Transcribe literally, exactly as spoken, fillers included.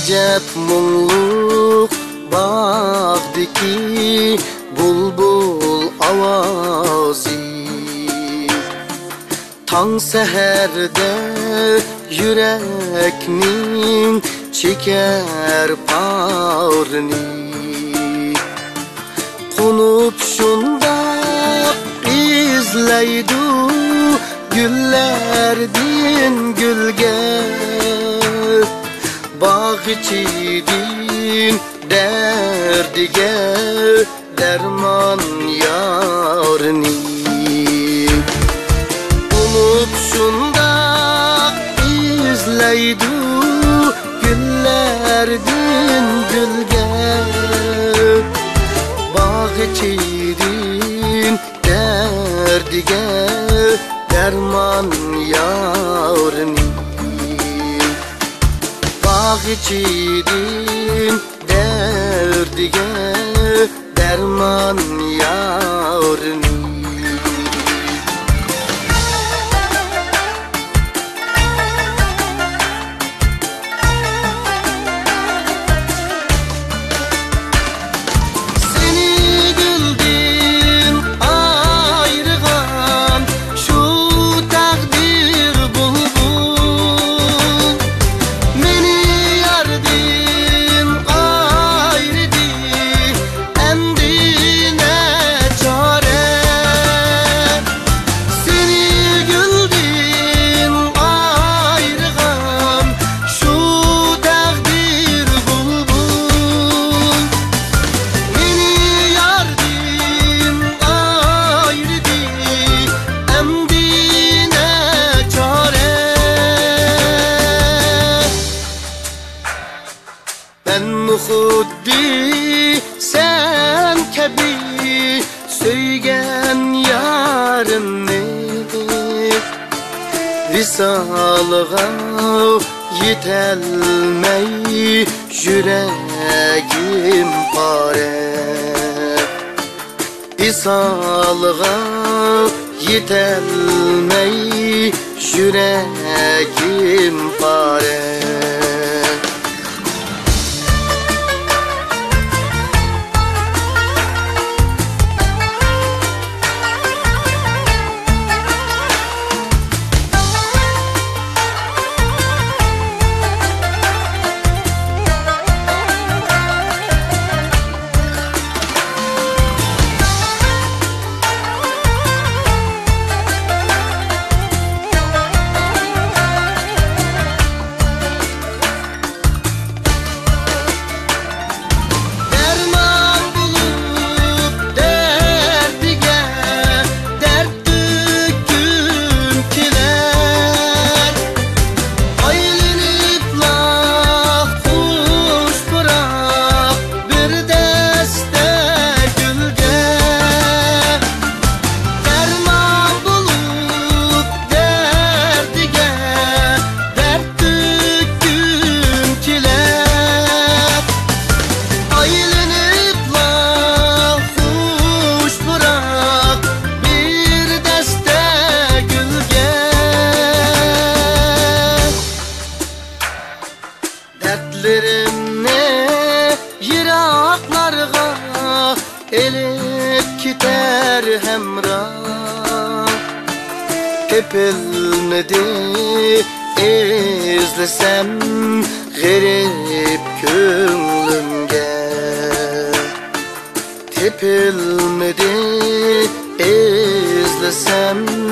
Ecep mumluk bağdaki bulbul avazi, Tan seherde yüreknin çeker parni, Konup şunda izleydu güllerdin gülge, Bağçidin derdige derman yarni. Umup şunda izleydu güllerdin gülge, Bağçidin derdige derman yarni. Bağçidin derdige derman yarni. Xuddi sen kebi söygen yarını, Visalığa yetelmey yüreğim pare, Visalığa yetelmey yüreğim pare. Dertlerimne yiraklarga elip gider hemrah, Tepilmedi izlesem garip könglimge, Tepilmedi izlesem